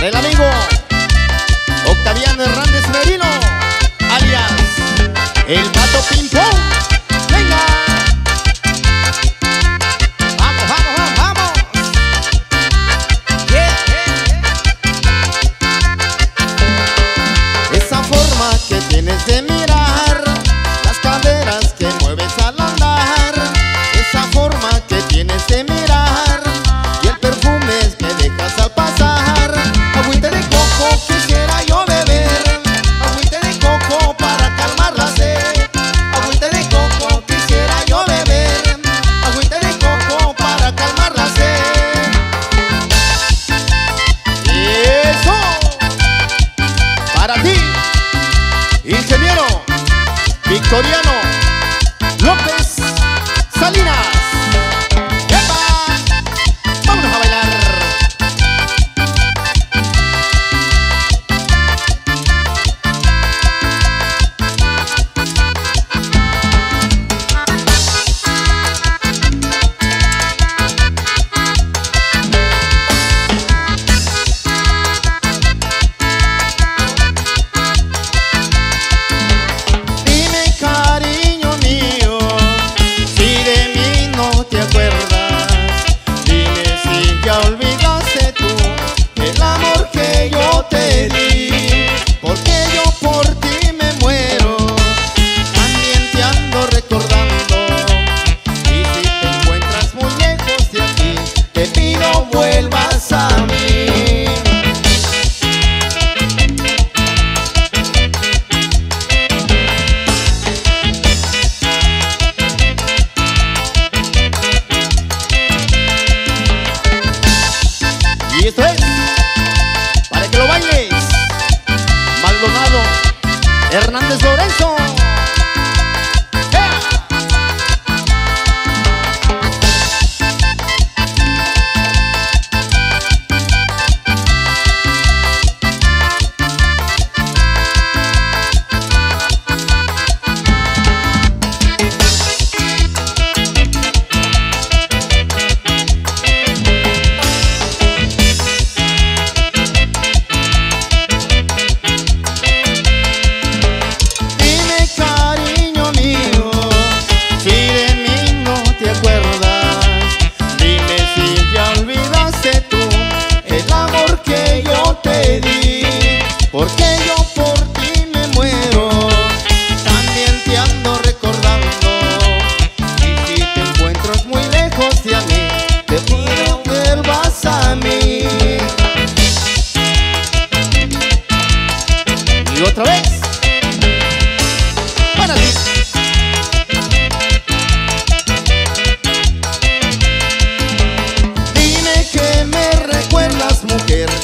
para el amigo Octaviano Hernández Merino, alias el Pato Ping Pong. Venga, vamos, vamos, vamos, vamos. Yeah, Esa forma que tienes de mirar, las caderas que mueves al andar, esa forma que tienes de mirar y el perfume que dejas al pasar. Agüita de coco quisiera yo beber, agüita de coco para calmar la sed. Agüita de coco quisiera yo beber, agüita de coco para calmar la sed. Y eso para ti, ingeniero Victoriano López Salinas. ¡Epa! ¡Vámonos a bailar! Dime, cariño mío, si de mí no te acuerdas. Dime si ya olvidaste tú el amor que yo te di. Porque yo por ti me muero, también te ando recordando. Y si te encuentras muy lejos de aquí, te pido vuelvas a mí. Y esto es para que lo bailes, Maldonado Hernández Lorenzo. ¡Ea! Dime, cariño mío, si de mí no te acuerdas. Dime si ya olvidaste tú el amor que yo te di. Porque yo por ti me muero, también te ando recordando. Y si te encuentras muy lejos de mí, te pido vuelvas a mí. Y otra vez para ti. Dime que me recuerdas, mujer,